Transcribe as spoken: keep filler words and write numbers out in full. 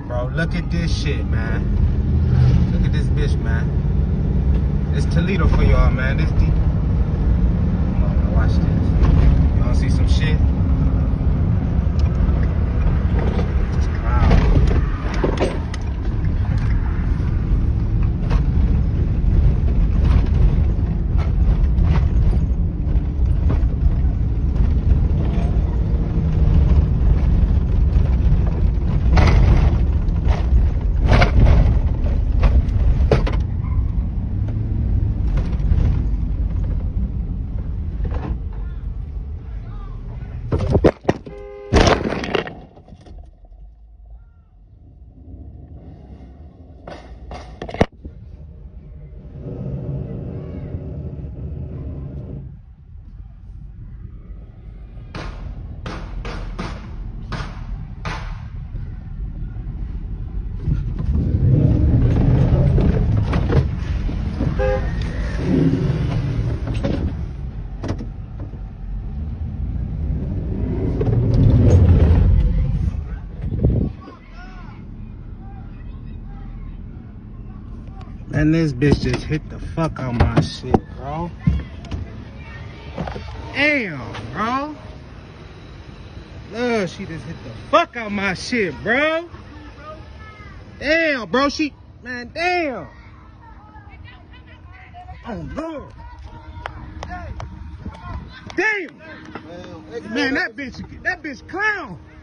Bro, look at this shit, man. Look at this bitch, man. It's Toledo for y'all, man. This deep. Come on, now watch this. You wanna see some shit? And this bitch just hit the fuck out my shit, bro. Damn, bro. Look, she just hit the fuck out my shit, bro. Damn, bro, she, man, damn. Oh, Lord. Damn. Man, that bitch, that bitch clown.